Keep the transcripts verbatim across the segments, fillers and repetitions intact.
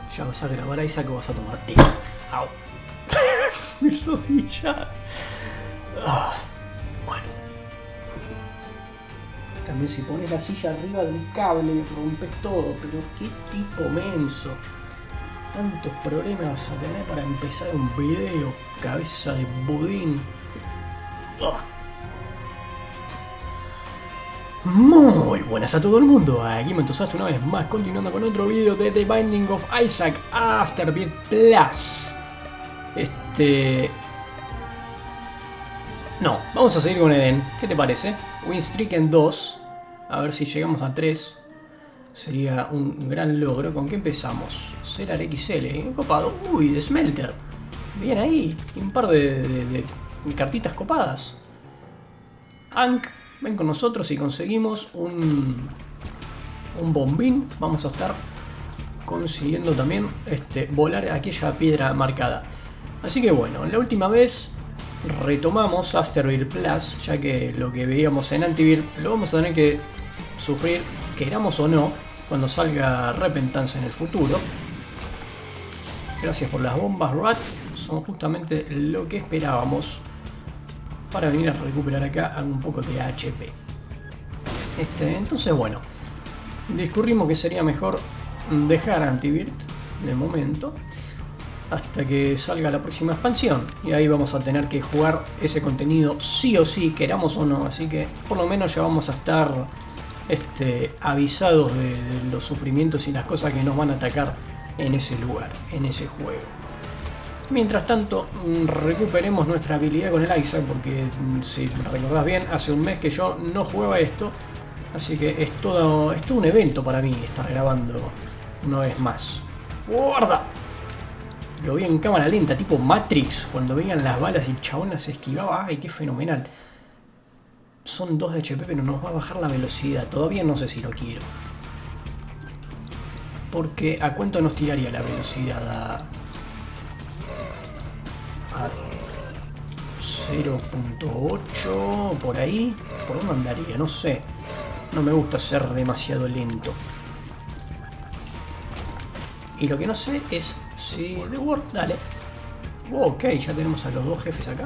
Ya vas a grabar a Isaac que vas a tomar té. Au. Mi rodilla. Ah, bueno. También si pones la silla arriba del cable rompes todo, pero qué tipo menso. Tantos problemas vas a tener para empezar un video, cabeza de budín. Oh. Muy buenas a todo el mundo, aquí me entusiasmo una vez más, continuando con otro video de The Binding of Isaac Afterbirth Plus. Este... No, vamos a seguir con Eden, ¿qué te parece? Win streak en dos, a ver si llegamos a tres. Sería un gran logro. ¿Con qué empezamos? Celar X L, copado. Uy, de Smelter. Bien ahí, un par de, de, de cartitas copadas. Ankh, ven con nosotros y conseguimos un, un bombín. Vamos a estar consiguiendo también este, volar aquella piedra marcada. Así que bueno, la última vez retomamos Afterbirth Plus, ya que lo que veíamos en Antivir lo vamos a tener que sufrir, queramos o no, cuando salga Repentance en el futuro. Gracias por las bombas, Rat. Son justamente lo que esperábamos para venir a recuperar acá un poco de H P. Este, entonces bueno, discurrimos que sería mejor dejar Antivir de momento hasta que salga la próxima expansión, y ahí vamos a tener que jugar ese contenido sí o sí, queramos o no. Así que por lo menos ya vamos a estar este, avisados de, de los sufrimientos y las cosas que nos van a atacar en ese lugar, en ese juego. Mientras tanto, recuperemos nuestra habilidad con el Isaac, porque si recordás bien, hace un mes que yo no jugaba esto, así que es todo, es todo un evento para mí estar grabando una vez más. ¡Guarda! Lo vi en cámara lenta, tipo Matrix, cuando veían las balas y el chabón las esquivaba. ¡Ay, qué fenomenal! Son dos de H P, pero nos va a bajar la velocidad. Todavía no sé si lo quiero. Porque ¿a cuánto nos tiraría la velocidad? A, a cero punto ocho, por ahí. ¿Por dónde andaría? No sé. No me gusta ser demasiado lento. Y lo que no sé es si... The World, dale. Oh, ok, ya tenemos a los dos jefes acá.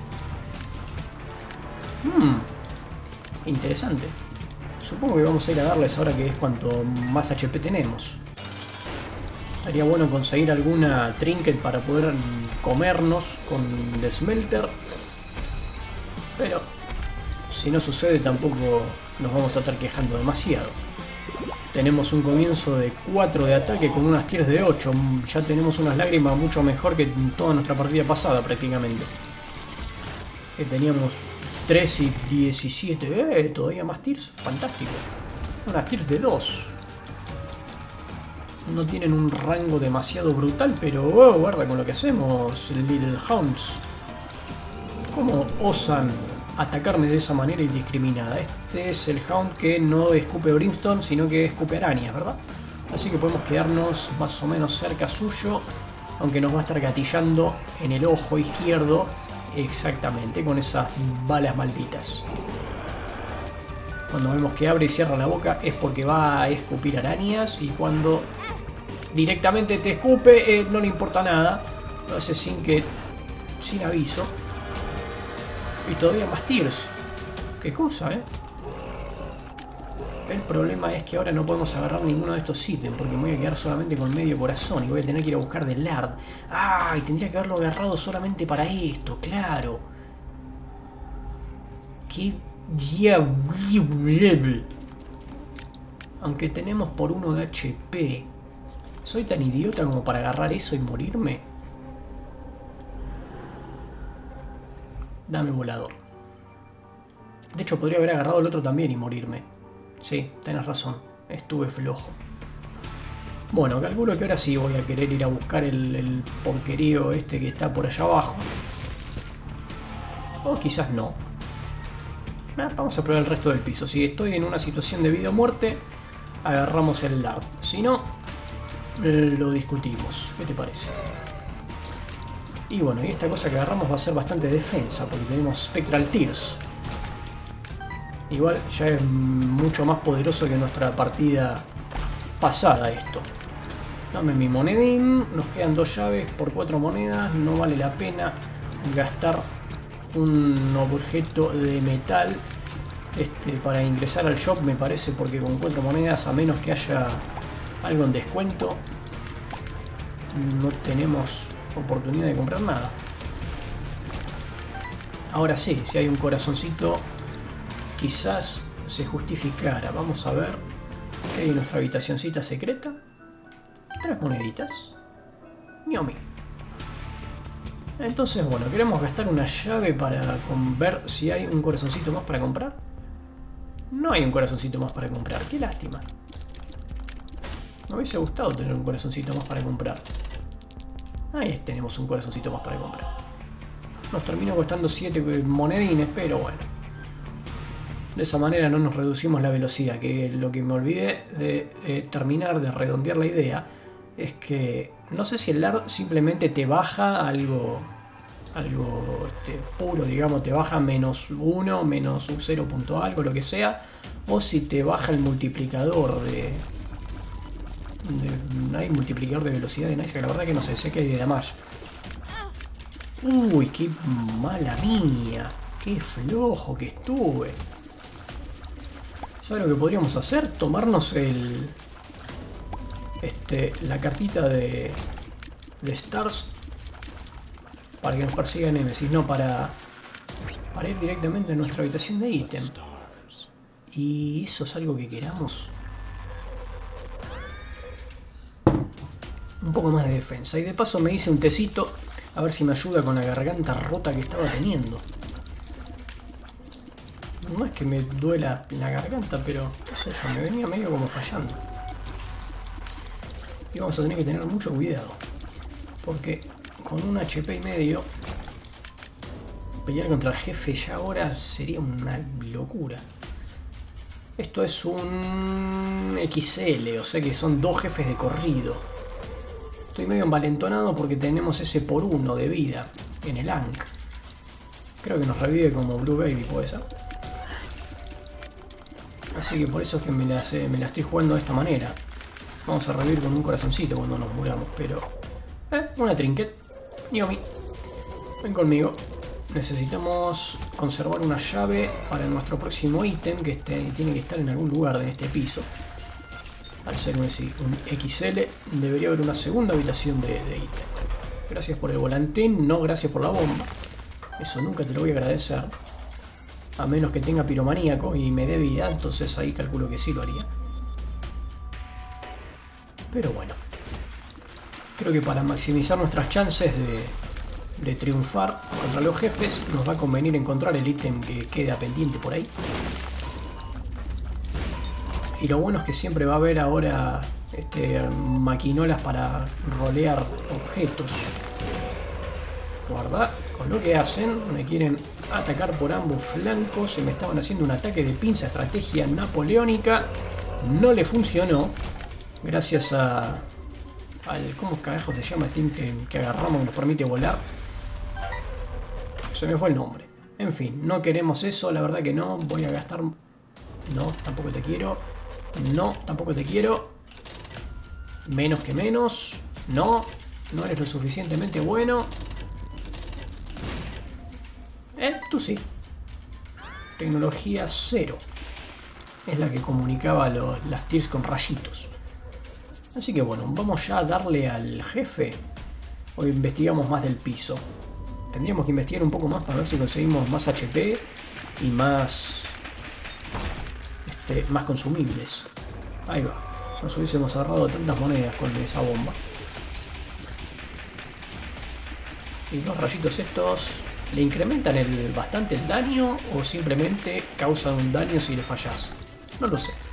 Hmm. Interesante. Supongo que vamos a ir a darles ahora que es cuanto más H P tenemos. Estaría bueno conseguir alguna trinket para poder comernos con The Smelter. Pero si no sucede tampoco nos vamos a estar quejando demasiado. Tenemos un comienzo de cuatro de ataque con unas tiers de ocho. Ya tenemos unas lágrimas mucho mejor que en toda nuestra partida pasada prácticamente. Que teníamos tres y diecisiete. Eh, todavía más tiers. Fantástico. Unas tiers de dos. No tienen un rango demasiado brutal, pero oh, guarda con lo que hacemos, Little Hounds. ¿Cómo osan atacarme de esa manera indiscriminada? Este es el Hound que no escupe Brimstone, sino que escupe arañas, ¿verdad? Así que podemos quedarnos más o menos cerca suyo, aunque nos va a estar gatillando en el ojo izquierdo, exactamente, con esas balas malditas. Cuando vemos que abre y cierra la boca es porque va a escupir arañas, y cuando directamente te escupe eh, no le importa nada, lo hace sin que, sin aviso. Y todavía más tiers. Qué cosa, ¿eh? El problema es que ahora no podemos agarrar ninguno de estos ítems, porque me voy a quedar solamente con medio corazón y voy a tener que ir a buscar de Lard. ¡Ah! Y tendría que haberlo agarrado solamente para esto, claro. ¡Qué diablo! Aunque tenemos por uno de H P. ¿Soy tan idiota como para agarrar eso y morirme? Dame volador. De hecho, podría haber agarrado el otro también y morirme. Sí, tenés razón. Estuve flojo. Bueno, calculo que ahora sí voy a querer ir a buscar el, el porquerío este que está por allá abajo. O quizás no. Ah, vamos a probar el resto del piso. Si estoy en una situación de vida o muerte, agarramos el Lard. Si no, lo discutimos. ¿Qué te parece? Y bueno, y esta cosa que agarramos va a ser bastante defensa, porque tenemos Spectral Tears. Igual ya es mucho más poderoso que nuestra partida pasada esto. Dame mi monedín. Nos quedan dos llaves por cuatro monedas. No vale la pena gastar un objeto de metal este, para ingresar al shop, me parece, porque con cuatro monedas, a menos que haya algo en descuento, no tenemos oportunidad de comprar nada. Ahora sí, si hay un corazoncito, quizás se justificara. Vamos a ver qué hay en nuestra habitacioncita secreta. Tres moneditas. Ñomi. Entonces, bueno, queremos gastar una llave para ver si hay un corazoncito más para comprar. No hay un corazoncito más para comprar. Qué lástima. Me hubiese gustado tener un corazoncito más para comprar. Ahí tenemos un corazoncito más para comprar. Nos terminó costando siete monedines, pero bueno. De esa manera no nos reducimos la velocidad, que lo que me olvidé de eh, terminar de redondear la idea es que no sé si el L A R simplemente te baja algo, algo este, puro, digamos, te baja menos uno, menos un cero punto algo, lo que sea, o si te baja el multiplicador de... de hay multiplicador de velocidad de Nice, que la verdad que no sé, sé que hay de damage. Uy, qué mala mía, qué flojo que estuve. ¿Sabes lo que podríamos hacer? Tomarnos el... Este, la cartita de... de Stars para que nos persiga Nemesis, no para... para ir directamente a nuestra habitación de ítem. Y eso es algo que queramos. Un poco más de defensa. Y de paso me hice un tecito a ver si me ayuda con la garganta rota que estaba teniendo. No es que me duela la garganta, pero no sé yo, me venía medio como fallando. Y vamos a tener que tener mucho cuidado, porque con un H P y medio pelear contra el jefe ya ahora sería una locura. Esto es un X L, o sea que son dos jefes de corrido. Estoy medio envalentonado porque tenemos ese por uno de vida en el Ankh. Creo que nos revive como Blue Baby, puede ser. Así que por eso es que me la, me la estoy jugando de esta manera. Vamos a revivir con un corazoncito cuando nos muramos, pero... Eh, una trinket. Ñomi. Ven conmigo. Necesitamos conservar una llave para nuestro próximo ítem, que este, tiene que estar en algún lugar de este piso. Al ser un, un X L, debería haber una segunda habitación de, de ítem. Gracias por el volantín, no gracias por la bomba. Eso nunca te lo voy a agradecer. A menos que tenga piromaníaco y me dé vida, entonces ahí calculo que sí lo haría. Pero bueno. Creo que para maximizar nuestras chances de, de triunfar contra los jefes, nos va a convenir encontrar el ítem que queda pendiente por ahí. Y lo bueno es que siempre va a haber ahora este, maquinolas para rolear objetos. Guarda, con lo que hacen, me quieren atacar por ambos flancos. Se me estaban haciendo un ataque de pinza, estrategia napoleónica. No le funcionó. Gracias a... al... ¿cómo carajo se llama este que, que agarramos y nos permite volar? Se me fue el nombre. En fin, no queremos eso, la verdad que no. Voy a gastar... No, tampoco te quiero. No, tampoco te quiero. Menos que menos. No, no eres lo suficientemente bueno. Eh, tú sí. Tecnología cero. Es la que comunicaba los, las tiers con rayitos. Así que bueno, vamos ya a darle al jefe. O investigamos más del piso. Tendríamos que investigar un poco más para ver si conseguimos más H P y más... Este, más consumibles. Ahí va. Nos hubiésemos ahorrado tantas monedas con esa bomba. Y los rayitos estos... ¿Le incrementan el, bastante el daño o simplemente causan un daño si le fallas? No lo sé.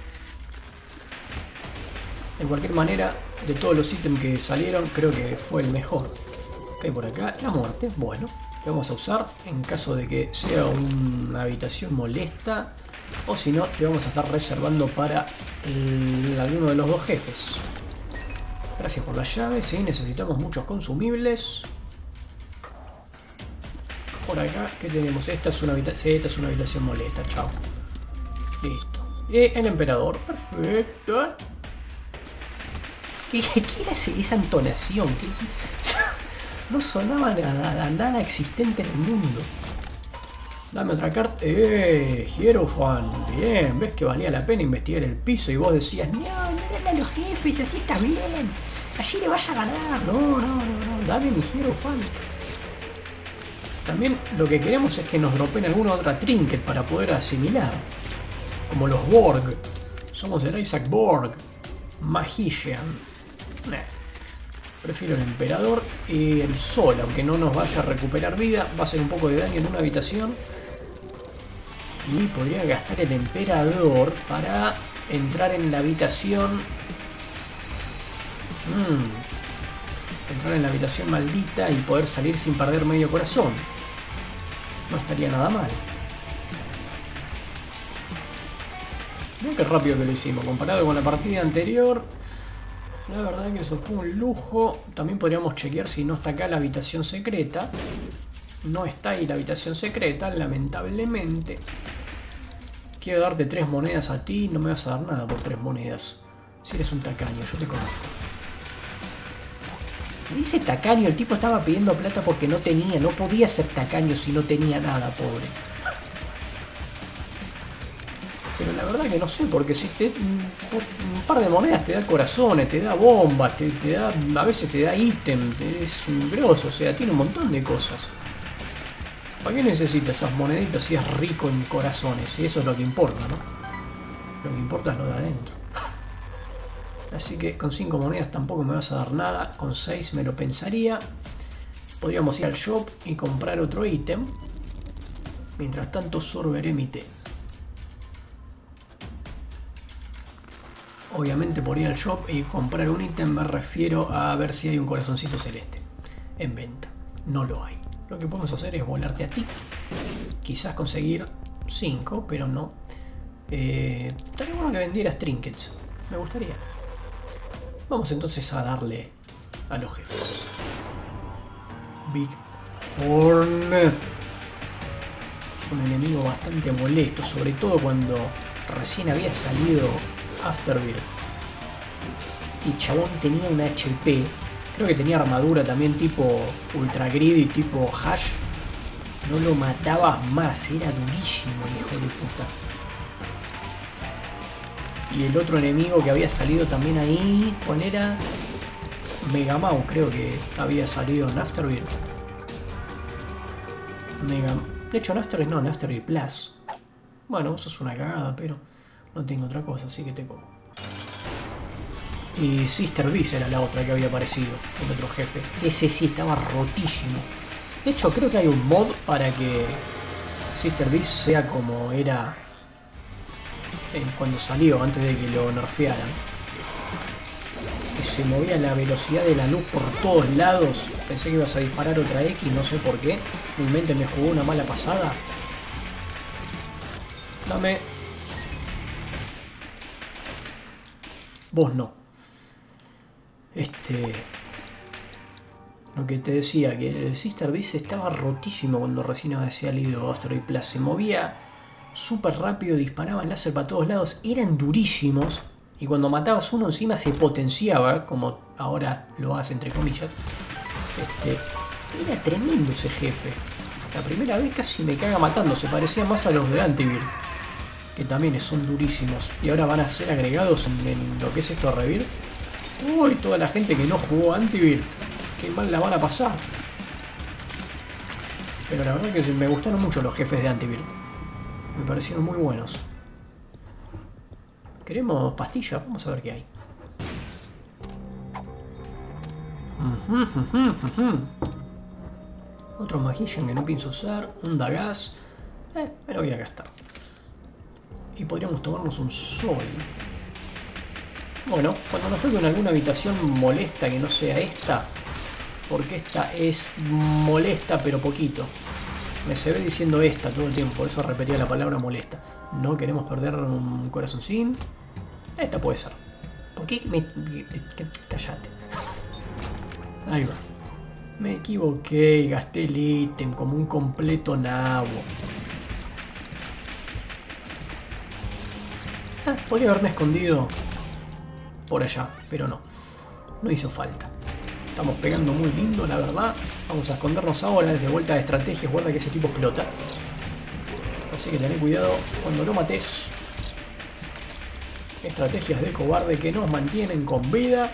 De cualquier manera, de todos los ítems que salieron, creo que fue el mejor. ¿Qué hay por acá? La muerte. Bueno, que vamos a usar en caso de que sea una habitación molesta, o si no, te vamos a estar reservando para el, alguno de los dos jefes. Gracias por la llave. Sí, necesitamos muchos consumibles. Por acá, ¿qué tenemos? Esta es una habitación, sí, esta es una habitación molesta, chao. Listo. Y el emperador, perfecto. ¿Qué, qué era ese, esa entonación? ¿Qué, qué? No sonaba nada, a nada existente en el mundo. Dame otra carta. ¡Eh! Hierophant. Bien, ves que valía la pena investigar el piso y vos decías, no, no dale a los jefes, así está bien. Allí le vas a ganar. No, no, no, no. Dame mi Hierophant. También lo que queremos es que nos dropeen alguna otra trinket para poder asimilar. Como los Borg. Somos el Isaac Borg. Magician. Nah. Prefiero el Emperador y el Sol, aunque no nos vaya a recuperar vida. Va a hacer un poco de daño en una habitación. Y podría gastar el Emperador para entrar en la habitación. Mm. Entrar en la habitación maldita y poder salir sin perder medio corazón. No estaría nada mal. Mira qué rápido que lo hicimos. Comparado con la partida anterior, la verdad que eso fue un lujo. También podríamos chequear si no está acá la habitación secreta. No está ahí la habitación secreta, lamentablemente. Quiero darte tres monedas a ti. No me vas a dar nada por tres monedas. Si eres un tacaño, yo te conozco. Dice tacaño, el tipo estaba pidiendo plata porque no tenía, no podía ser tacaño si no tenía nada, pobre. Pero la verdad que no sé, porque si te, un par de monedas te da corazones, te da bombas, te, te da, a veces te da ítem, te, es un grosso, o sea, tiene un montón de cosas. ¿Para qué necesitas esas moneditas si es rico en corazones? Y eso es lo que importa, ¿no? Lo que importa es lo de adentro. Así que con cinco monedas tampoco me vas a dar nada. Con seis me lo pensaría. Podríamos ir al shop y comprar otro ítem. Mientras tanto sorberé mi té. Obviamente por ir al shop y comprar un ítem me refiero a ver si hay un corazoncito celeste en venta. No lo hay. Lo que podemos hacer es volarte a ti. Quizás conseguir cinco, pero no. Eh, estaría bueno que vendieras trinkets. Me gustaría. Vamos entonces a darle a los jefes. Big Horn. Es un enemigo bastante molesto, sobre todo cuando recién había salido Afterbirth. Y chabón tenía un H P. Creo que tenía armadura también tipo Ultra Greedy, tipo Hash. No lo matabas más, era durísimo el hijo de puta. Y el otro enemigo que había salido también ahí, ¿cuál era? Megamau, creo que había salido en Afterbirth. Mega... De hecho en Afterbirth no, en Afterbirth Plus. Bueno, eso es una cagada, pero no tengo otra cosa, así que te como. Y Sister Beast era la otra que había aparecido, el otro jefe. Ese sí estaba rotísimo. De hecho creo que hay un mod para que Sister Beast sea como era cuando salió, antes de que lo nerfearan. Que se movía la velocidad de la luz por todos lados. Pensé que ibas a disparar otra X, no sé por qué. Mi mente me jugó una mala pasada. Dame. Vos no. Este... Lo que te decía, que el Sister Beast estaba rotísimo cuando recién había salido Afterbirth Plus. Se movía súper rápido, disparaban láser para todos lados, eran durísimos. Y cuando matabas uno encima se potenciaba, como ahora lo hace entre comillas. Este, era tremendo ese jefe. La primera vez casi me caga matando, se parecía más a los de Antivir, que también son durísimos. Y ahora van a ser agregados en, en lo que es esto a Rebirth. Uy, toda la gente que no jugó Antivir, qué mal la van a pasar. Pero la verdad que me gustaron mucho los jefes de Antivir. Me parecieron muy buenos. ¿Queremos pastillas? Vamos a ver qué hay. Uh -huh, uh -huh, uh -huh. Otro Magician que no pienso usar. Un Dagas. Eh, me lo voy a gastar. Y podríamos tomarnos un Sol. Bueno, cuando nos toque en alguna habitación molesta que no sea esta. Porque esta es molesta pero poquito. Me se ve diciendo esta todo el tiempo, por eso repetía la palabra molesta. No queremos perder un corazoncín. Esta puede ser. ¿Por qué me...? Cállate. Ahí va. Me equivoqué y gasté el ítem como un completo nabo. Ah, podría haberme escondido por allá, pero no. no hizo falta. Estamos pegando muy lindo, la verdad. Vamos a escondernos ahora desde vuelta de estrategia. Guarda que ese tipo explota. Así que tened cuidado cuando lo mates. Estrategias de cobarde que nos mantienen con vida.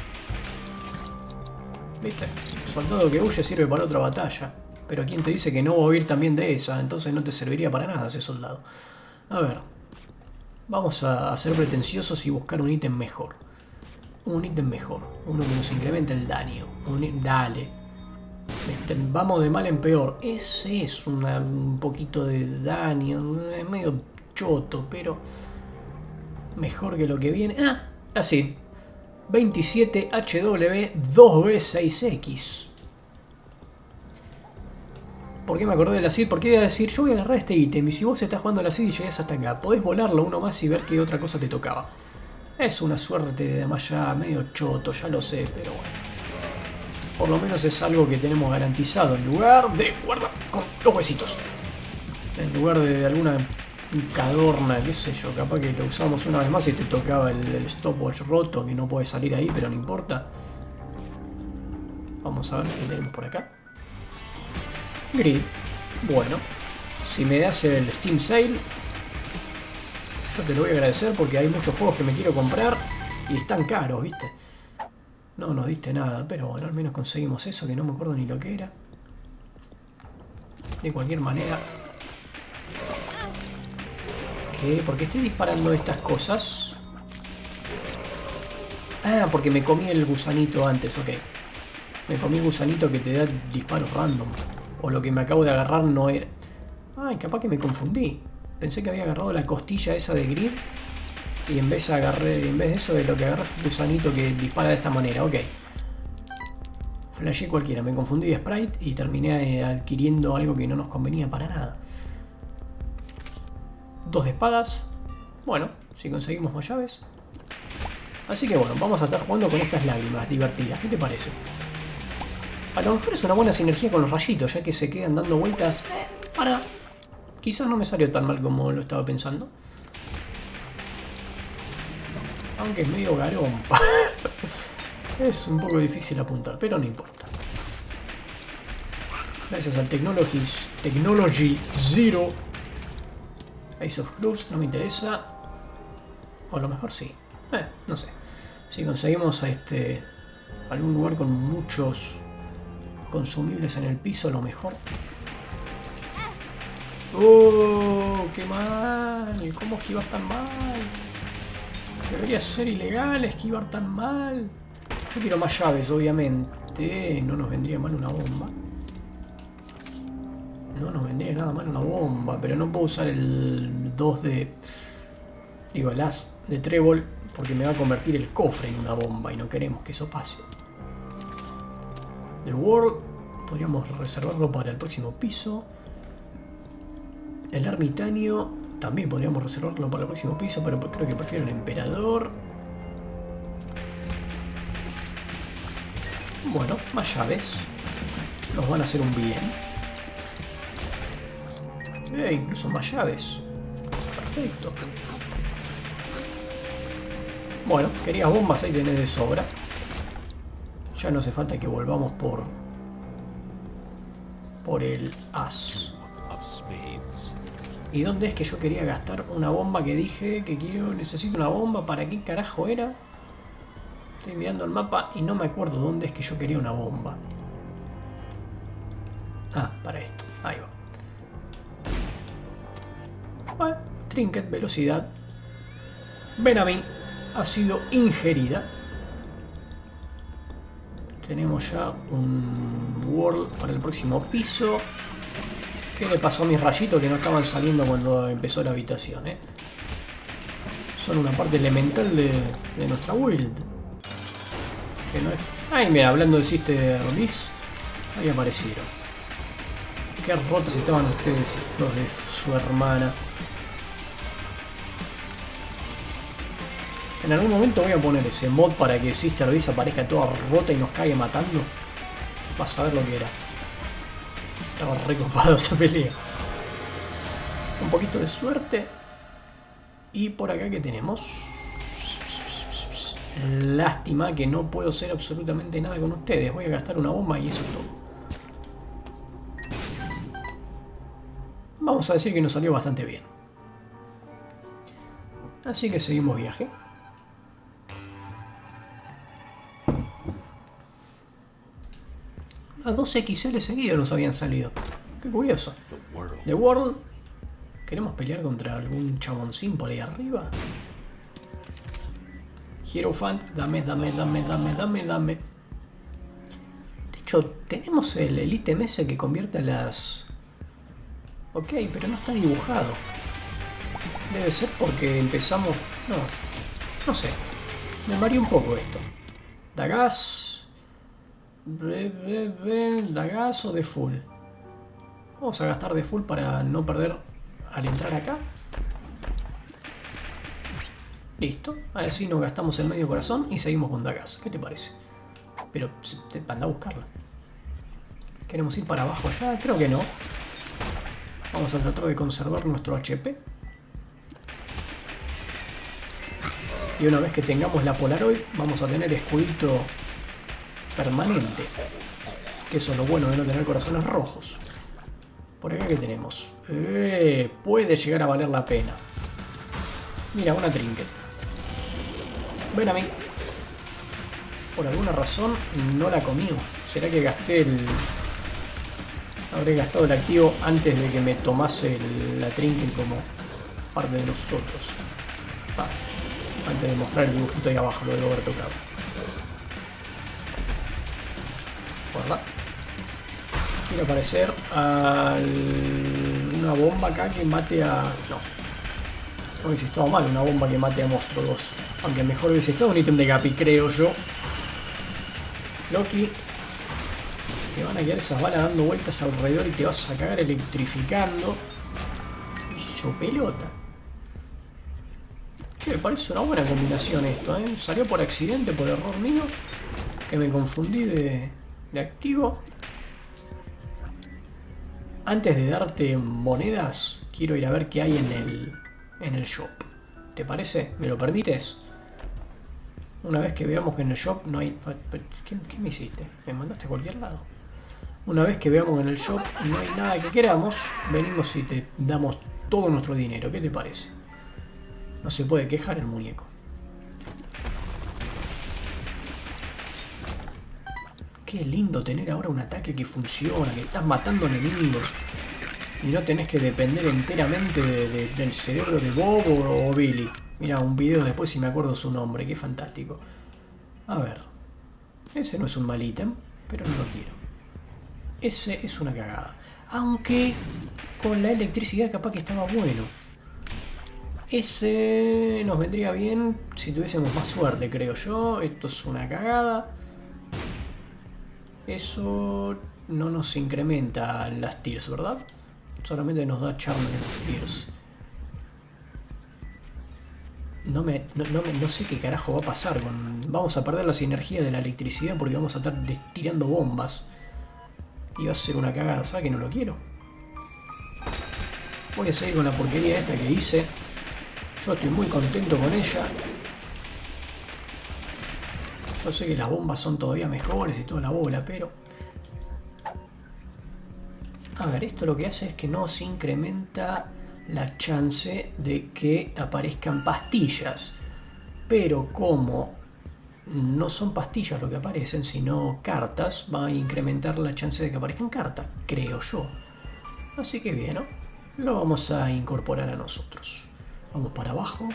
¿Viste? Soldado que huye sirve para otra batalla. Pero ¿quién te dice que no va a huir también de esa? Entonces no te serviría para nada ese soldado. A ver. Vamos a ser pretenciosos y buscar un ítem mejor. Un ítem mejor. Uno que nos incremente el daño. Un... Dale. Vamos de mal en peor. Ese es una, un poquito de daño. Es medio choto, pero... mejor que lo que viene. Ah, así. veintisiete H W dos B seis X. ¿Por qué me acordé de la C I D? Porque iba a decir, yo voy a agarrar este ítem y si vos estás jugando a la C I D y llegas hasta acá, podés volarlo uno más y ver qué otra cosa te tocaba. Es una suerte de además ya medio choto, ya lo sé, pero bueno. Por lo menos es algo que tenemos garantizado en lugar de... guarda con los huesitos. En lugar de, de alguna cadorna, qué sé yo, capaz que lo usamos una vez más y te tocaba el, el stopwatch roto, que no puede salir ahí, pero no importa. Vamos a ver qué tenemos por acá. Grid. Bueno, si me das el Steam Sale, yo te lo voy a agradecer porque hay muchos juegos que me quiero comprar y están caros, ¿viste? No nos diste nada, pero bueno, al menos conseguimos eso, que no me acuerdo ni lo que era. De cualquier manera... ¿Qué? ¿Por qué estoy disparando estas cosas? Ah, porque me comí el gusanito antes, ok. Me comí el gusanito que te da disparos random. O lo que me acabo de agarrar no era... Ay, capaz que me confundí. Pensé que había agarrado la costilla esa de Grid. Y en vez, agarré, en vez de eso, de lo que agarré fue un gusanito que dispara de esta manera. Ok. Flashé cualquiera. Me confundí de sprite y terminé adquiriendo algo que no nos convenía para nada. Dos de espadas. Bueno, si conseguimos más llaves. Así que bueno, vamos a estar jugando con estas lágrimas divertidas. ¿Qué te parece? A lo mejor es una buena sinergia con los rayitos, ya que se quedan dando vueltas eh, para... Quizás no me salió tan mal como lo estaba pensando. Aunque es medio garompa. Es un poco difícil apuntar, pero no importa. Gracias al Technology, Technology Zero. Ace of Clubs no me interesa. O a lo mejor sí. Eh, no sé. Si conseguimos a este algún lugar con muchos consumibles en el piso, a lo mejor. ¡Oh! ¡Qué mal! ¿Cómo esquivar tan mal? Debería ser ilegal esquivar tan mal. Yo quiero más llaves, obviamente. No nos vendría mal una bomba. No nos vendría nada mal una bomba, pero no puedo usar el dos de... Digo, el as de trébol, porque me va a convertir el cofre en una bomba y no queremos que eso pase. The World, podríamos reservarlo para el próximo piso. El ermitaño, también podríamos reservarlo para el próximo piso, pero creo que prefiero el emperador. Bueno, más llaves. Nos van a hacer un bien. Eh, incluso más llaves. Perfecto. Bueno, querías bombas, ahí tenés de sobra. Ya no hace falta que volvamos por... por el as. ¿Y dónde es que yo quería gastar una bomba que dije que quiero? Necesito una bomba. ¿Para qué carajo era? Estoy mirando el mapa y no me acuerdo dónde es que yo quería una bomba. Ah, para esto. Ahí va. Bueno, trinket, velocidad. Ven a mí. Ha sido ingerida. Tenemos ya un world para el próximo piso. ¿Qué le pasó a mis rayitos que no estaban saliendo cuando empezó la habitación, eh? Son una parte elemental de, de nuestra build. Que no es... Ay, mira, hablando de Sister Release, ahí aparecieron. Qué rotos estaban ustedes, hijos de su hermana. En algún momento voy a poner ese mod para que Sister Release aparezca toda rota y nos caiga matando. Vas a ver lo que era. Estaba recopado esa pelea. Un poquito de suerte. Y por acá, ¿qué tenemos? Lástima que no puedo hacer absolutamente nada con ustedes. Voy a gastar una bomba y eso es todo. Vamos a decir que nos salió bastante bien. Así que seguimos viaje. A dos equis ele seguidos nos habían salido. Qué curioso. The World. ¿Queremos pelear contra algún chaboncín por ahí arriba? Hierophant, dame, dame, dame, dame, dame, dame. De hecho, tenemos el, el ítem ese que convierte a las... Ok, pero no está dibujado. Debe ser porque empezamos... No, no sé. Me mareó un poco esto. Da gas. Da gas o de full. Vamos a gastar de full para no perder al entrar acá. Listo. Así nos gastamos el medio corazón y seguimos con Dagas. ¿Qué te parece? Pero anda a buscarla. ¿Queremos ir para abajo allá? Creo que no. Vamos a tratar de conservar nuestro hache pe. Y una vez que tengamos la Polaroid, vamos a tener escudito permanente. Que eso es lo bueno de no tener corazones rojos. Por acá, ¿qué tenemos? Eh, puede llegar a valer la pena. Mira, una trinket. Ven a mí. Por alguna razón no la comí. ¿Será que gasté el... Habré gastado el activo antes de que me tomase el, la trinket como parte de nosotros? Ah, antes de mostrar el dibujito ahí abajo, lo debo haber tocado. Guarda. Quiere aparecer al... una bomba acá que mate a... No. No hubiese estado mal una bomba que mate a Monstruo dos. Aunque mejor hubiese estado un ítem de Gapi, creo yo. Loki. Te van a quedar esas balas dando vueltas alrededor y te vas a cagar electrificando. Yo pelota. Che, me parece una buena combinación esto, ¿eh? Salió por accidente, por error mío. Que me confundí de, de activo. Antes de darte monedas, quiero ir a ver qué hay en el, en el shop. ¿Te parece? ¿Me lo permites? Una vez que veamos que en el shop no hay... ¿Qué, qué me hiciste? ¿Me mandaste a cualquier lado? Una vez que veamos que en el shop no hay nada que queramos, venimos y te damos todo nuestro dinero. ¿Qué te parece? No se puede quejar el muñeco. Qué lindo tener ahora un ataque que funciona, que estás matando enemigos y no tenés que depender enteramente de, de, del cerebro de Bob o, o Billy. Mira, un video después si me acuerdo su nombre, qué fantástico. A ver, ese no es un mal ítem, pero no lo quiero. Ese es una cagada. Aunque con la electricidad capaz que estaba bueno. Ese nos vendría bien si tuviésemos más suerte, creo yo. Esto es una cagada. Eso no nos incrementa las tiers, ¿verdad? Solamente nos da charme en las tiers. No, me, no, no, no sé qué carajo va a pasar. Con, vamos a perder la sinergia de la electricidad porque vamos a estar tirando bombas. Y va a ser una cagada, ¿sabes que no lo quiero? Voy a seguir con la porquería esta que hice. Yo estoy muy contento con ella. Yo sé que las bombas son todavía mejores y toda la bola, pero... A ver, esto lo que hace es que nos incrementa la chance de que aparezcan pastillas. Pero como no son pastillas lo que aparecen, sino cartas, va a incrementar la chance de que aparezcan cartas, creo yo. Así que bien, ¿no? Lo vamos a incorporar a nosotros. Vamos para abajo.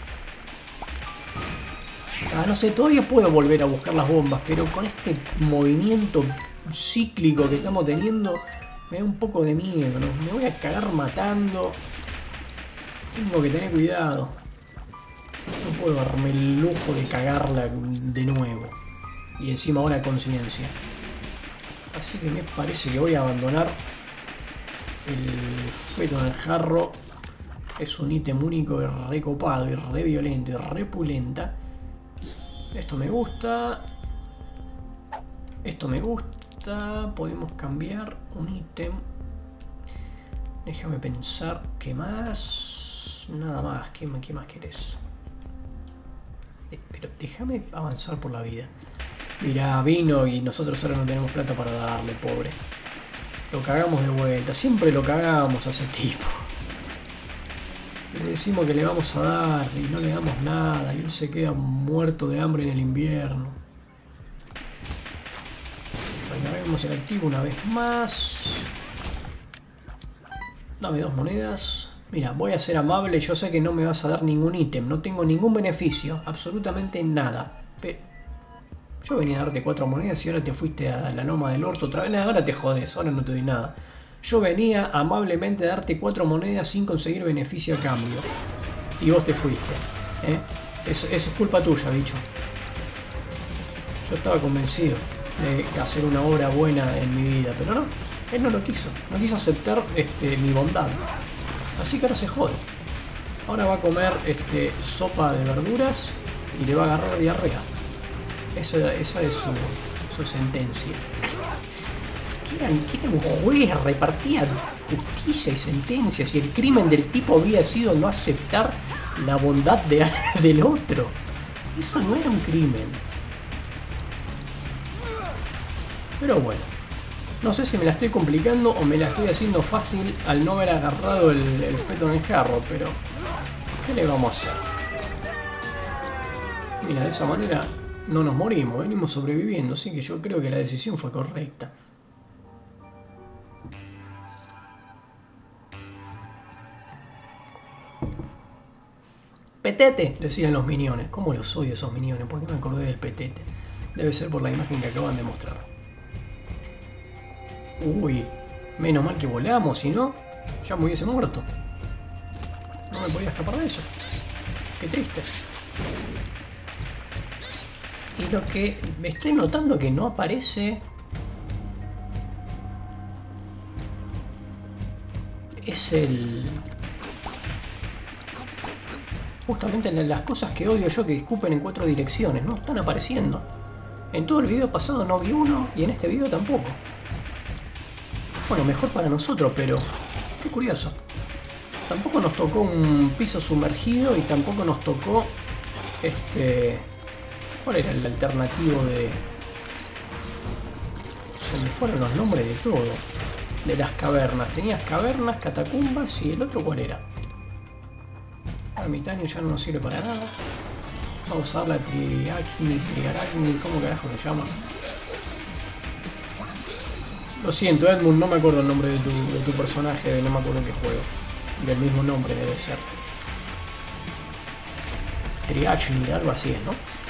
Ah, no sé, todavía puedo volver a buscar las bombas, pero con este movimiento cíclico que estamos teniendo me da un poco de miedo, ¿no? Me voy a cagar matando. Tengo que tener cuidado. No puedo darme el lujo de cagarla de nuevo. Y encima ahora conciencia. Así que me parece que voy a abandonar el feto en el jarro. Es un ítem único y recopado y re violento y repulenta. Esto me gusta. Esto me gusta. Podemos cambiar un ítem. Déjame pensar. ¿Qué más? Nada más. ¿Qué, qué más querés? Pero déjame avanzar por la vida. Mirá, vino y nosotros ahora no tenemos plata para darle, pobre. Lo cagamos de vuelta. Siempre lo cagamos a ese tipo. Le decimos que le vamos a dar y no le damos nada. Y él se queda muerto de hambre en el invierno. Recarguemos el activo una vez más. Dame dos monedas. Mira, voy a ser amable. Yo sé que no me vas a dar ningún ítem. No tengo ningún beneficio. Absolutamente nada. Pero yo venía a darte cuatro monedas y ahora te fuiste a la loma del orto otra vez. Ahora te jodes. Ahora no te doy nada. Yo venía amablemente a darte cuatro monedas sin conseguir beneficio a cambio. Y vos te fuiste. ¿eh? Eso, eso es culpa tuya, bicho. Yo estaba convencido de hacer una obra buena en mi vida, pero no. Él no lo quiso. No quiso aceptar este, mi bondad. Así que ahora se jode. Ahora va a comer este, sopa de verduras y le va a agarrar diarrea. Esa, esa es su, su sentencia. ¿Qué era, ¿Qué era un juez? Repartía justicia y sentencias y el crimen del tipo había sido no aceptar la bondad de, del otro. Eso no era un crimen. Pero bueno. No sé si me la estoy complicando o me la estoy haciendo fácil al no haber agarrado el, el feto en el jarro, pero ¿qué le vamos a hacer? Mira, de esa manera no nos morimos, venimos sobreviviendo, así que yo creo que la decisión fue correcta. ¡Petete! Decían los miniones. ¿Cómo los odio esos miniones? ¿Por qué me acordé del petete? Debe ser por la imagen que acaban de mostrar. Uy, menos mal que volamos, si no, ya me hubiese muerto. No me podía escapar de eso. Qué triste. Y lo que me estoy notando que no aparece es el... Justamente las cosas que odio yo que escupen en cuatro direcciones, no están apareciendo. En todo el video pasado no vi uno y en este video tampoco. Bueno, mejor para nosotros, pero qué curioso. Tampoco nos tocó un piso sumergido y tampoco nos tocó este... ¿Cuál era el alternativo de...? Se me fueron los nombres de todo. De las cavernas. Tenías cavernas, catacumbas y el otro ¿cuál era? Ermitaño ya no nos sirve para nada. Vamos a dar la Triarachni, Triarachni, ¿cómo carajo se llama? Lo siento, Edmund, no me acuerdo el nombre de tu, de tu personaje, de no me acuerdo qué juego. Del mismo nombre debe ser. Triarachni, algo así es, ¿no?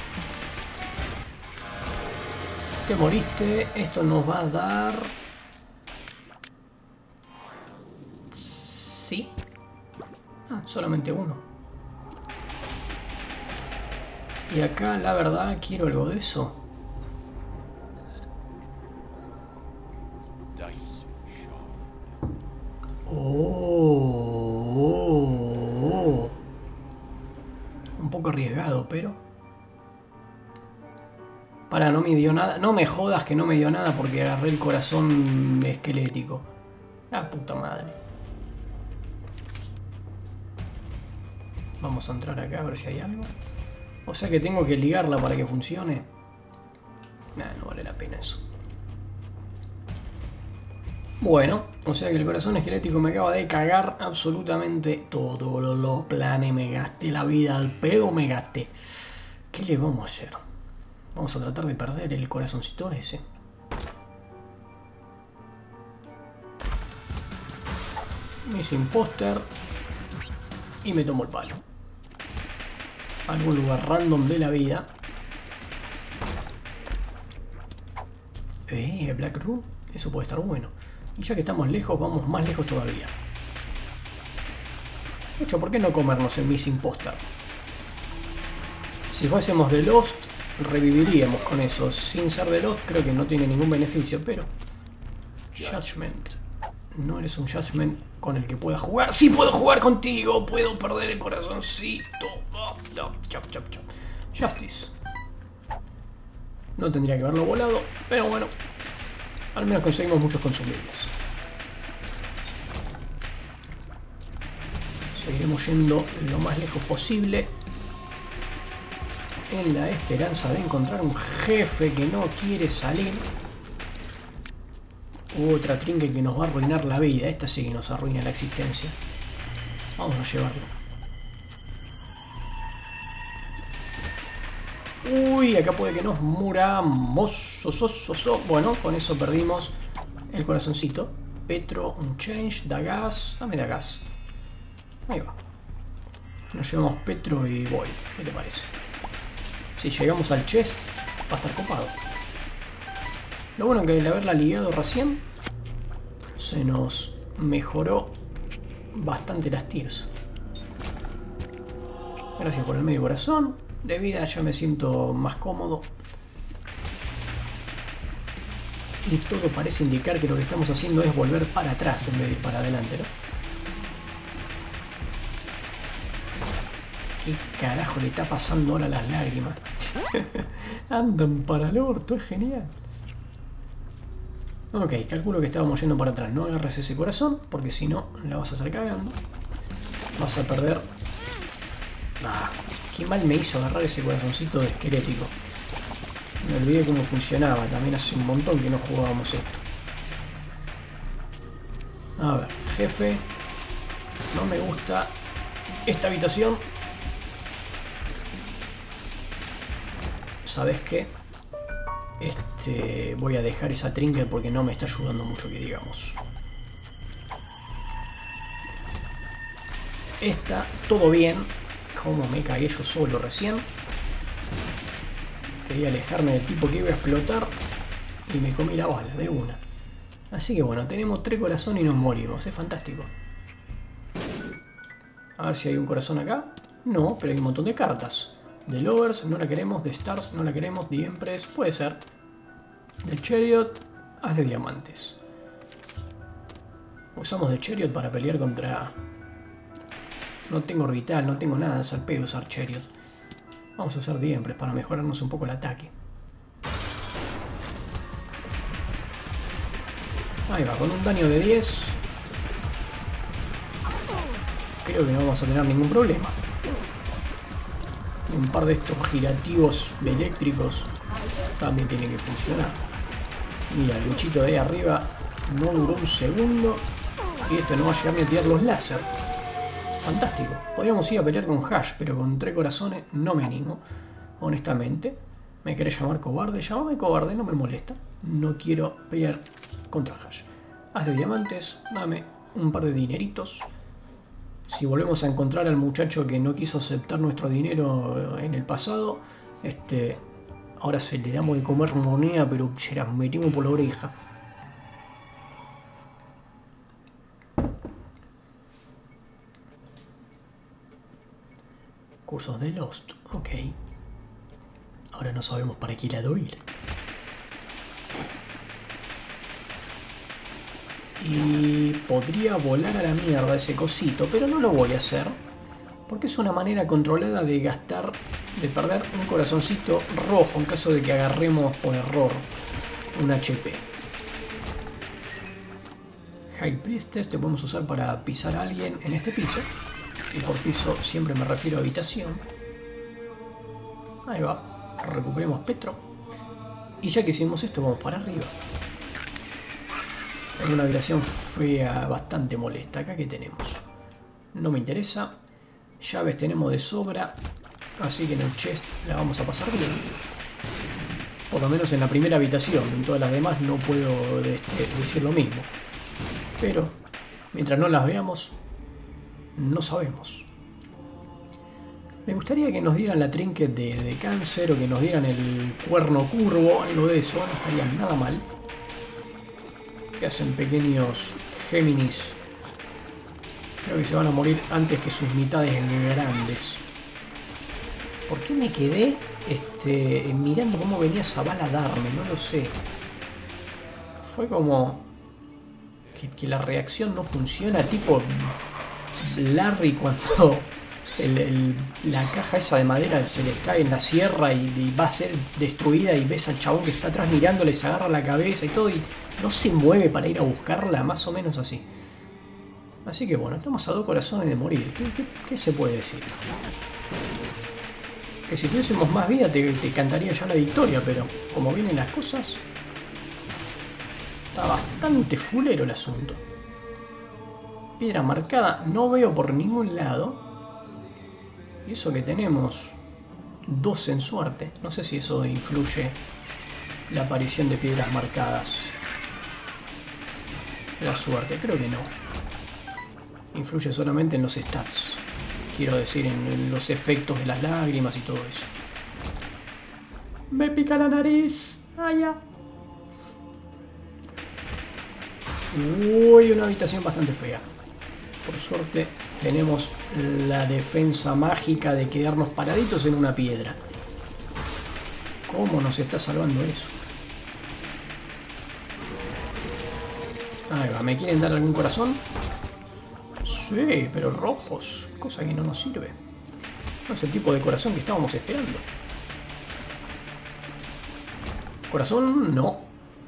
Te moriste, esto nos va a dar... Sí. Ah, solamente uno. Y acá, la verdad, quiero algo de eso. Oh, oh, oh. Un poco arriesgado, pero... Para, no me dio nada. No me jodas que no me dio nada porque agarré el corazón esquelético. La puta madre. Vamos a entrar acá a ver si hay algo. O sea que tengo que ligarla para que funcione. Nah, no vale la pena eso. Bueno, o sea que el corazón esquelético me acaba de cagar absolutamente todo. Los planes, me gasté la vida al pedo, me gasté. ¿Qué le vamos a hacer? Vamos a tratar de perder el corazoncito ese. Missing Poster. Y me tomo el palo. Algún lugar random de la vida. Eh, Black Room. Eso puede estar bueno. Y ya que estamos lejos, vamos más lejos todavía. De hecho, ¿por qué no comernos el Missing Poster? Si fuésemos de Lost, reviviríamos con eso. Sin ser de Lost, creo que no tiene ningún beneficio, pero... Judgment. No eres un Judgment con el que pueda jugar. ¡Sí puedo jugar contigo! ¡Puedo perder el corazoncito! Oh, no. Chop, chop, chop. Justice. No tendría que haberlo volado, pero bueno. Al menos conseguimos muchos consumibles. Seguiremos yendo lo más lejos posible. en la esperanza de encontrar un jefe que no quiere salir. Otra trinket que nos va a arruinar la vida. Esta sí que nos arruina la existencia. Vamos a llevarlo. Uy, acá puede que nos muramos. So, so, so, so. Bueno, con eso perdimos el corazoncito. Petro, un change, da gas. Dame da gas. Ahí va. Nos llevamos Petro y voy. ¿Qué te parece? Si llegamos al chest, va a estar copado. Lo bueno que el haberla ligado recién se nos mejoró bastante las tiers. Gracias por el medio corazón. De vida ya me siento más cómodo. Y todo parece indicar que lo que estamos haciendo es volver para atrás en vez de ir para adelante, ¿no? ¿Qué carajo le está pasando ahora a las lágrimas? Andan para el orto, es genial. Ok, calculo que estábamos yendo para atrás. No agarres ese corazón, porque si no, la vas a estar cagando. Vas a perder... Ah, qué mal me hizo agarrar ese corazoncito de esquelético. Me olvidé cómo funcionaba. También hace un montón que no jugábamos esto. A ver, jefe. No me gusta esta habitación. ¿Sabes qué? Este, voy a dejar esa trinket porque no me está ayudando mucho, que digamos. Esta, todo bien. Como me cagué yo solo recién. Quería alejarme del tipo que iba a explotar y me comí la bala de una. Así que bueno, tenemos tres corazones y nos morimos. Es fantástico. A ver si hay un corazón acá. No, pero hay un montón de cartas. De Lovers no la queremos, de Stars no la queremos, de Empress puede ser. De Chariot, haz de diamantes. Usamos de Chariot para pelear contra... No tengo orbital, no tengo nada, es al pedo usar Chariot. Vamos a usar de Empress para mejorarnos un poco el ataque. Ahí va, con un daño de diez. Creo que no vamos a tener ningún problema. Un par de estos girativos eléctricos también tienen que funcionar. Mira, el bichito de ahí arriba no duró un segundo y este no va a llegar ni a tirar los láser. Fantástico. Podríamos ir a pelear con Hash, pero con tres corazones no me animo, honestamente. ¿Me querés llamar cobarde? Llámame cobarde, no me molesta. No quiero pelear contra Hash. Haz de diamantes, dame un par de dineritos. Si volvemos a encontrar al muchacho que no quiso aceptar nuestro dinero en el pasado, este, ahora se le damos de comer moneda, pero se la metimos por la oreja. Cursos de Lost, ok. Ahora no sabemos para qué lado ir. Y podría volar a la mierda ese cosito, pero no lo voy a hacer. Porque es una manera controlada de gastar, de perder un corazoncito rojo en caso de que agarremos por error un H P. High Priestess te podemos usar para pisar a alguien en este piso. Y por piso siempre me refiero a habitación. Ahí va. Recuperemos Petro. Y ya que hicimos esto, vamos para arriba. Es una habitación fea, bastante molesta. Acá que tenemos. No me interesa. Llaves tenemos de sobra. Así que en el chest la vamos a pasar bien. Por lo menos en la primera habitación. En todas las demás no puedo de, de, decir lo mismo. Pero mientras no las veamos, no sabemos. Me gustaría que nos dieran la trinket de, de cáncer o que nos dieran el cuerno curvo, algo de eso, no estaría nada mal. Que hacen pequeños Géminis. Creo que se van a morir antes que sus mitades grandes. ¿Por qué me quedé este, mirando cómo venía esa bala a darme? No lo sé. Fue como que, que la reacción no funciona, tipo Larry cuando el, el, la caja esa de madera se les cae en la sierra y, y va a ser destruida y ves al chabón que está atrás mirándole, se agarra la cabeza y todo y no se mueve para ir a buscarla, más o menos así. Así que bueno, estamos a dos corazones de morir. ¿Qué, qué, qué se puede decir? Que si tuviésemos más vida te, te cantaría ya la victoria, pero como vienen las cosas, está bastante fulero el asunto. Piedra marcada no veo por ningún lado. Y eso que tenemos dos en suerte. No sé si eso influye la aparición de piedras marcadas. La suerte, creo que no. Influye solamente en los stats. Quiero decir, en, en los efectos de las lágrimas y todo eso. Me pica la nariz. Allá. Uy, una habitación bastante fea. Por suerte tenemos la defensa mágica de quedarnos paraditos en una piedra. ¿Cómo nos está salvando eso? Ahí va, ¿me quieren dar algún corazón? Sí, pero rojos, cosa que no nos sirve. No es el tipo de corazón que estábamos esperando. ¿Corazón? No.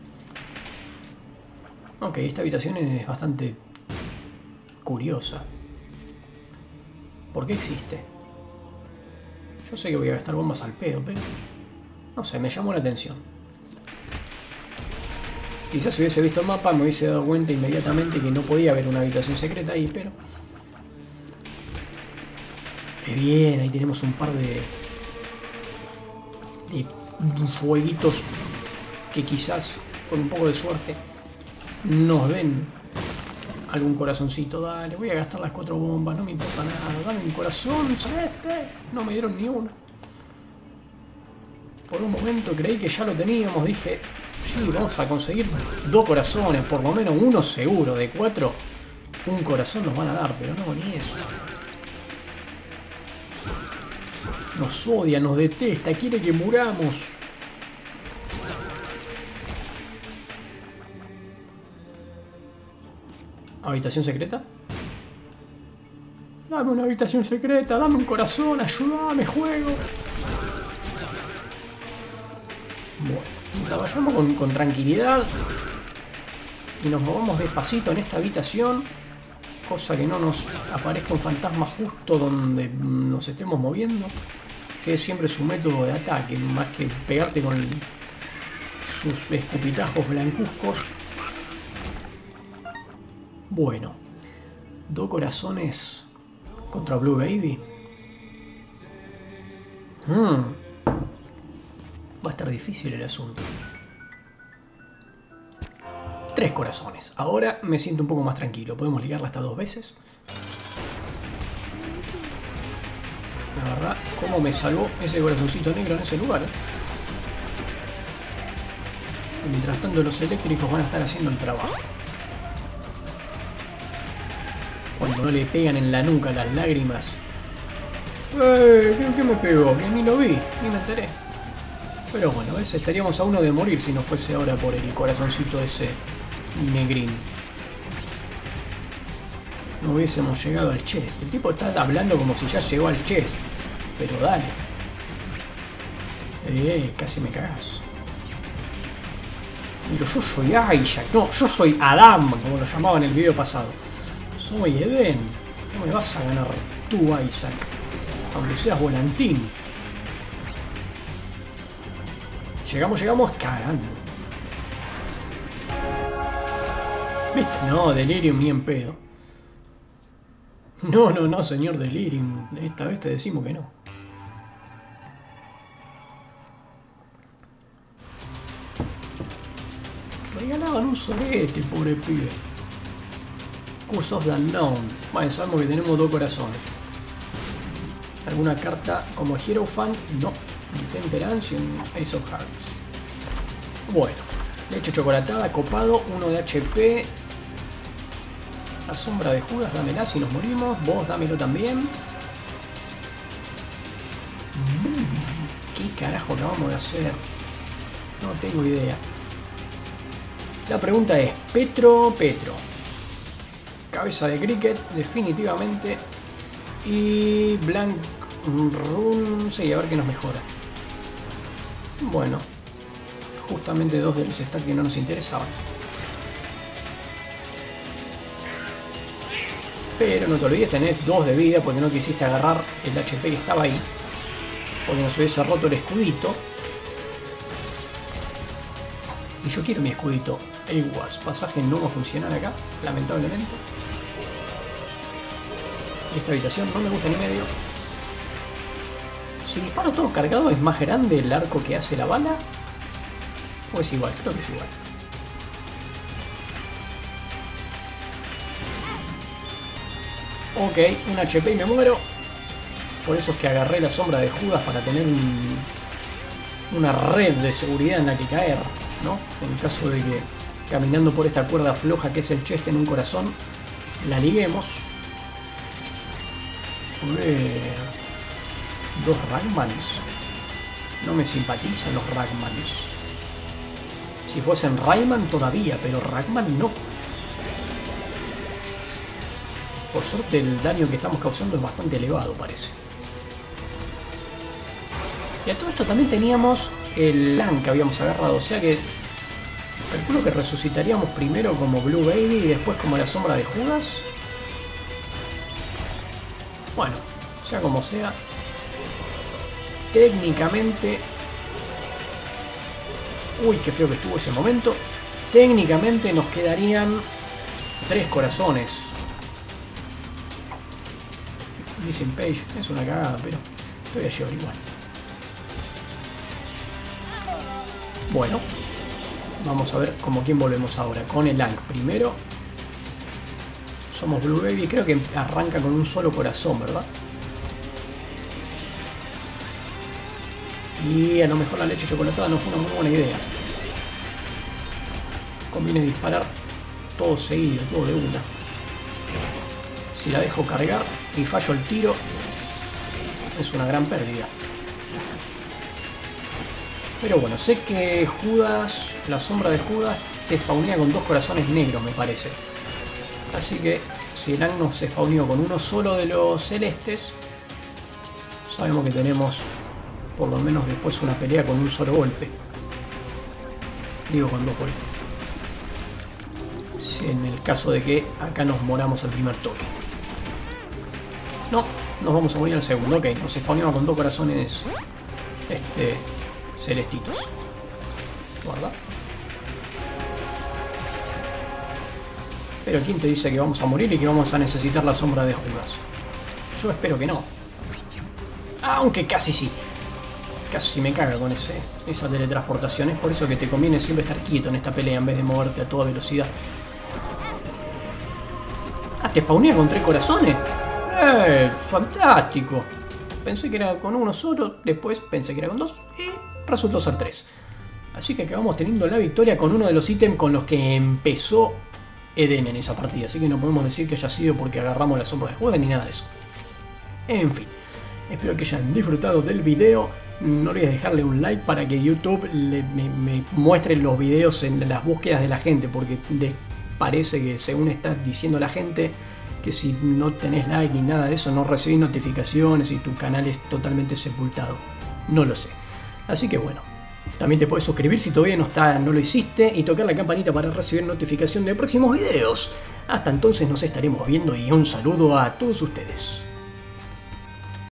Ok, esta habitación es bastante curiosa. ¿Por qué existe? Yo sé que voy a gastar bombas al pedo, pero no sé, me llamó la atención. Quizás si hubiese visto el mapa me hubiese dado cuenta inmediatamente que no podía haber una habitación secreta ahí, pero... ¡Qué bien! Ahí tenemos un par de... de fueguitos que quizás, con un poco de suerte, nos den algún corazoncito. Dale, voy a gastar las cuatro bombas, no me importa nada. Dame un corazón, celeste. No me dieron ni uno. Por un momento creí que ya lo teníamos, dije... Sí, vamos a conseguir dos corazones, por lo menos uno seguro, de cuatro, un corazón nos van a dar, pero no, ni eso. Nos odia, nos detesta, quiere que muramos. ¿Habitación secreta? Dame una habitación secreta, dame un corazón, ayúdame, juego. Bueno. Vayamos con, con tranquilidad y nos movamos despacito en esta habitación, cosa que no nos aparezca un fantasma justo donde nos estemos moviendo, que es siempre su método de ataque, más que pegarte con el, sus escupitajos blancuzcos. Bueno, dos corazones contra Blue Baby. Hmm. Va a estar difícil el asunto. Tres corazones. Ahora me siento un poco más tranquilo. Podemos ligarla hasta dos veces. La verdad, cómo me salvó ese corazoncito negro en ese lugar. Y mientras tanto los eléctricos van a estar haciendo el trabajo. Cuando no le pegan en la nuca las lágrimas. ¡Eh! ¿Qué, qué me pegó? Que ni lo vi, ni me enteré. Pero bueno, ¿ves? Estaríamos a uno de morir si no fuese ahora por el corazoncito ese negrín. No hubiésemos llegado al chest. El tipo está hablando como si ya llegó al chest. Pero dale. Eh, casi me cagás. Pero yo soy Isaac. No, yo soy Adam, como lo llamaba en el video pasado. Soy Eden. No me vas a ganar tú, Isaac. Aunque seas volantín. Llegamos, llegamos cagando. ¿Viste? No, Delirium ni en pedo. No, no, no, señor Delirium. Esta vez te decimos que no. Regalaban un sorete, pobre pibe. Curse of the Unknown. Bueno, sabemos que tenemos dos corazones. ¿Alguna carta como Hierophant? No. Temperance y un Ace of Hearts. Bueno, leche chocolatada, copado, uno de H P. La sombra de Judas, dámela si nos morimos. Vos dámelo también. ¿Qué carajo acabamos de hacer? No tengo idea. La pregunta es, Petro, Petro. Cabeza de Cricket, definitivamente. Y Blank Rune, sí, a ver qué nos mejora. Bueno, justamente dos de los stats que no nos interesaban. Pero no te olvides, tenés dos de vida porque no quisiste agarrar el H P que estaba ahí. porque nos hubiese roto el escudito. Y yo quiero mi escudito. Aguas, pasaje no va a funcionar acá, lamentablemente. Esta habitación no me gusta ni medio. Si disparo todo cargado, ¿es más grande el arco que hace la bala? ¿O es igual? Creo que es igual. Ok, un H P y me muero. Por eso es que agarré la sombra de Judas para tener un, una red de seguridad en la que caer, ¿no? En caso de que caminando por esta cuerda floja que es el chest en un corazón, la liguemos. Ué, dos Ragmans. No me simpatizan los Ragmans. Si fuesen Rayman todavía, pero Ragman no. Por suerte el daño que estamos causando es bastante elevado, parece. Y a todo esto también teníamos el Lan que habíamos agarrado, o sea que calculo que resucitaríamos primero como Blue Baby y después como la sombra de Judas. Bueno, sea como sea, técnicamente... Uy, qué feo que estuvo ese momento. Técnicamente nos quedarían tres corazones. Missing Page, es una cagada, pero estoy a llevar igual. Bueno, vamos a ver como quién volvemos ahora. Con el Lang primero. Somos Blue Baby, creo que arranca con un solo corazón, ¿verdad? Y a lo mejor la leche chocolatada no fue una muy buena idea. Conviene disparar todo seguido, todo de una. Si la dejo cargar y fallo el tiro, es una gran pérdida. Pero bueno, sé que Judas, la sombra de Judas, te spawnea con dos corazones negros, me parece. Así que si el Agnos se spawneó con uno solo de los celestes, sabemos que tenemos por lo menos después una pelea con un solo golpe. Digo con dos golpes. Si en el caso de que acá nos moramos al primer toque. No, nos vamos a morir al segundo. Ok, nos spawneamos con dos corazones este, celestitos. Guarda. Pero ¿quién te dice que vamos a morir y que vamos a necesitar la sombra de Judas? Yo espero que no. Aunque casi sí. Casi me caga con ese, esa teletransportación. Es por eso que te conviene siempre estar quieto en esta pelea en vez de moverte a toda velocidad. Ah, te spawnea con tres corazones. ¡Eh! ¡Fantástico! Pensé que era con uno solo, después pensé que era con dos y resultó ser tres. Así que acabamos teniendo la victoria con uno de los ítems con los que empezó Eden en esa partida. Así que no podemos decir que haya sido porque agarramos la sombra de Judas ni nada de eso. En fin, espero que hayan disfrutado del video. No olvides dejarle un like para que YouTube le, me, me muestre los videos en las búsquedas de la gente, porque de, parece que según está diciendo la gente que si no tenés like ni nada de eso no recibís notificaciones y tu canal es totalmente sepultado. No lo sé. Así que bueno, también te puedes suscribir si todavía no, está, no lo hiciste y tocar la campanita para recibir notificación de próximos videos. Hasta entonces nos estaremos viendo y un saludo a todos ustedes.